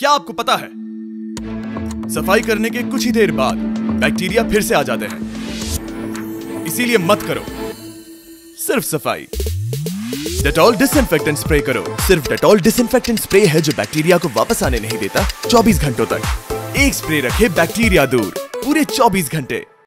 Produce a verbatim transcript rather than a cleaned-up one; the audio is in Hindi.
क्या आपको पता है, सफाई करने के कुछ ही देर बाद बैक्टीरिया फिर से आ जाते हैं, इसीलिए मत करो। सिर्फ सफाई। डेटॉल डिसइंफेक्टेंट स्प्रे करो। सिर्फ डेटॉल डिसइंफेक्टेंट स्प्रे है जो बैक्टीरिया को वापस आने नहीं देता चौबीस घंटों तक। एक स्प्रे रखे बैक्टीरिया दूर पूरे चौबीस घंटे।